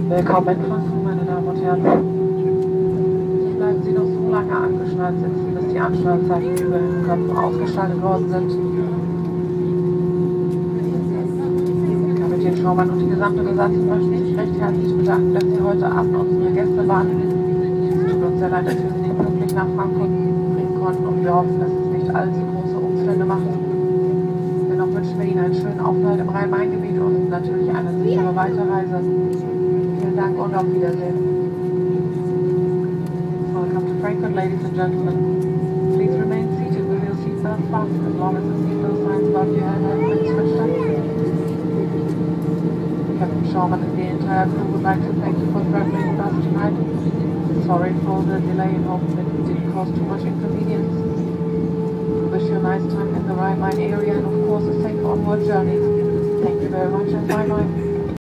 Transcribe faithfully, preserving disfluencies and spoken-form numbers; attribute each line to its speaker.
Speaker 1: Willkommen in Frankfurt, meine Damen und Herren. Bleiben Sie noch so lange angeschnallt sitzen, bis die Anschnallzeichen über Ihren Köpfen ausgeschaltet worden sind. Kapitän Schaumann und die gesamte Besatzung möchten sich recht herzlich bedanken, dass Sie heute Abend unsere Gäste waren. Es tut uns sehr leid, dass wir Sie nicht pünktlich nach Frankfurt bringen konnten und wir hoffen, dass es nicht allzu große Umstände macht. Dennoch wünschen wir Ihnen einen schönen Aufenthalt im Rhein-Main-Gebiet und natürlich eine sichere Weiterreise. Vielen Dank und auf Wiedersehen. Welcome to Frankfurt, ladies and gentlemen. Please remain seated with your seatbelt fastened as long as the seatbelt signs above your head have been switched on. Captain Schaumann and the entire crew would like to thank you for traveling with us tonight. Sorry for the delay and hope that it didn't cause too much inconvenience. We wish you a nice time in the Rhine-Main area and of course a safe onward journey. Thank you very much and bye-bye.